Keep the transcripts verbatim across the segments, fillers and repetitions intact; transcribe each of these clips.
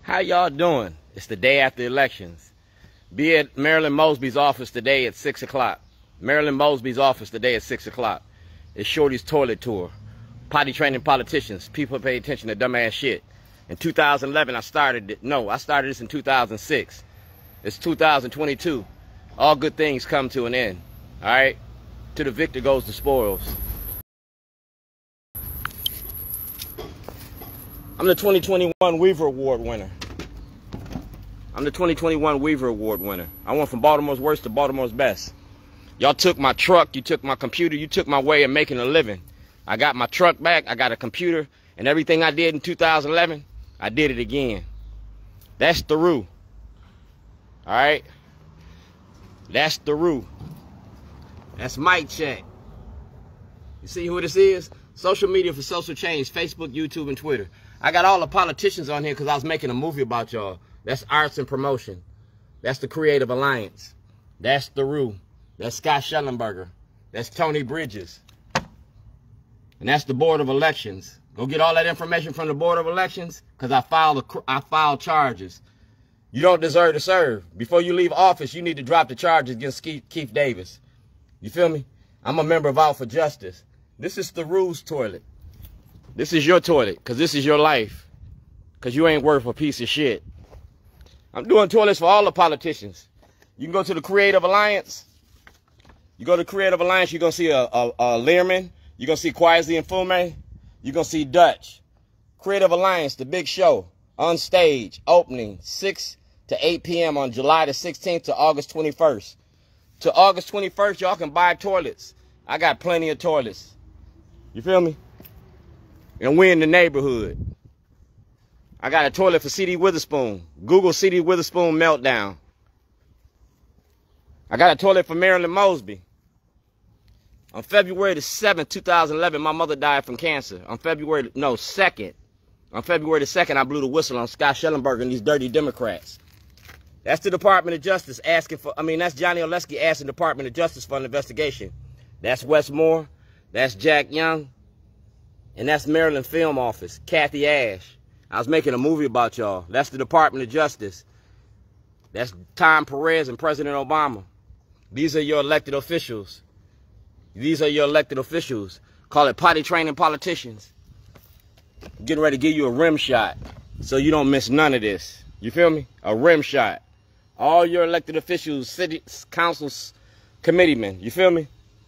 How y'all doing? It's the day after elections. Be at Marilyn Mosby's office today at six o'clock. Marilyn Mosby's office today at six o'clock. It's Shorty's toilet tour. Potty training politicians. People pay attention to dumbass shit. In two thousand eleven, I started it. No, I started this in two thousand six. It's two thousand twenty-two. All good things come to an end. All right? To the victor goes the spoils. I'm the twenty twenty-one Weaver Award winner. I'm the twenty twenty-one Weaver Award winner. I went from Baltimore's worst to Baltimore's best. Y'all took my truck, you took my computer, you took my way of making a living. I got my truck back, I got a computer, and everything I did in two thousand eleven, I did it again. That's the rule. All right? That's the rule. That's mic check. You see who this is? Social media for social change, Facebook, YouTube, and Twitter. I got all the politicians on here because I was making a movie about y'all. That's arts and promotion. That's the Creative Alliance. That's the Rue. That's Scott Schellenberger. That's Tony Bridges. And that's the Board of Elections. Go get all that information from the Board of Elections because I filed a, I filed charges. You don't deserve to serve. Before you leave office, you need to drop the charges against Keith, Keith Davis. You feel me? I'm a member of Out for Justice. This is the Rue's toilet. This is your toilet because this is your life. Because you ain't worth a piece of shit. I'm doing toilets for all the politicians. You can go to the Creative Alliance. You go to Creative Alliance, you're going to see a, a, a Learman. You're going to see Quasi Mfume. You're going to see Dutch. Creative Alliance, the big show. On stage, opening six to eight p m on July the sixteenth to August twenty-first. To August twenty-first, y'all can buy toilets. I got plenty of toilets. You feel me? And we're in the neighborhood. I got a toilet for C D Witherspoon. Google C D Witherspoon meltdown. I got a toilet for Marilyn Mosby. On February the seventh, two thousand eleven, my mother died from cancer. On February, no, second. On February the second, I blew the whistle on Scott Schellenberger and these dirty Democrats. That's the Department of Justice asking for, I mean, that's Johnny Olszewski asking the Department of Justice for an investigation. That's Wes Moore. That's Jack Young. And that's Maryland Film Office, Kathy Ash. I was making a movie about y'all. That's the Department of Justice. That's Tom Perez and President Obama. These are your elected officials. These are your elected officials. Call it potty training politicians. I'm getting ready to give you a rim shot so you don't miss none of this. You feel me? A rim shot. All your elected officials, city councils, committeemen. You feel me?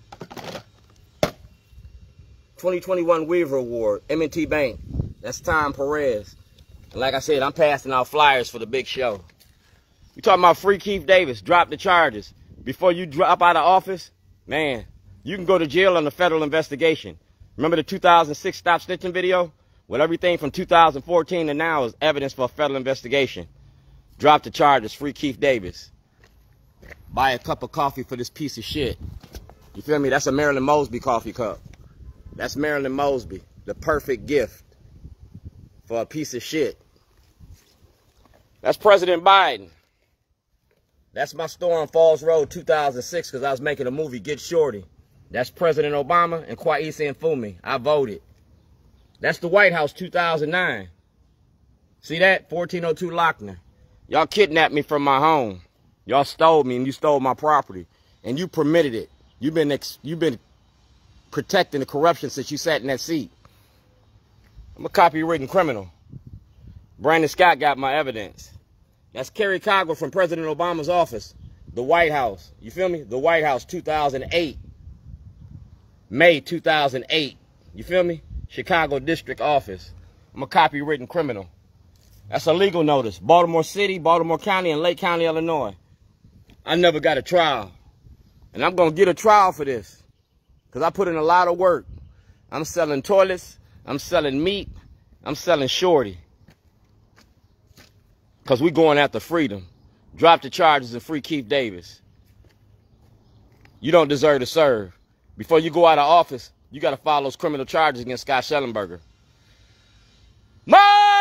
twenty twenty-one Weaver Award, M and T Bank. That's Tom Perez. And like I said, I'm passing out flyers for the big show. You talking about free Keith Davis, drop the charges. Before you drop out of office, man, you can go to jail on the federal investigation. Remember the two thousand six Stop Snitching video? Well, everything from two thousand fourteen to now is evidence for a federal investigation. Drop the charges, free Keith Davis. Buy a cup of coffee for this piece of shit. You feel me? That's a Marilyn Mosby coffee cup. That's Marilyn Mosby, the perfect gift for a piece of shit. That's President Biden. That's my store on Falls Road, two thousand six, because I was making a movie, Get Shorty. That's President Obama and Quasi Mfume. I voted. That's the White House, two thousand nine. See that? fourteen oh two Lochner. Y'all kidnapped me from my home. Y'all stole me and you stole my property. And you permitted it. You've been, ex you've been protecting the corruption since you sat in that seat. I'm a copywritten criminal. Brandon Scott got my evidence. That's Kerry Cogwell from President Obama's office. The White House. You feel me? The White House, two thousand eight. May two thousand eight. You feel me? Chicago District Office. I'm a copywritten criminal. That's a legal notice. Baltimore City, Baltimore County, and Lake County, Illinois. I never got a trial. And I'm going to get a trial for this. Because I put in a lot of work. I'm selling toilets. I'm selling meat. I'm selling Shorty. Because we going after freedom. Drop the charges and free Keith Davis. You don't deserve to serve. Before you go out of office, you got to file those criminal charges against Scott Schellenberger. Mike!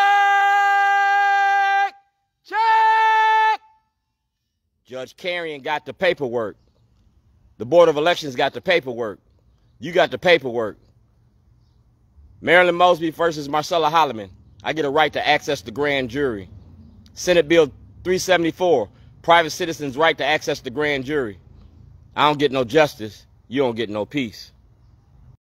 Check! Judge Carrion got the paperwork. The Board of Elections got the paperwork. You got the paperwork. Marilyn Mosby versus Marcella Holloman. I get a right to access the grand jury. Senate Bill three seventy-four, private citizens' right to access the grand jury. I don't get no justice. You don't get no peace.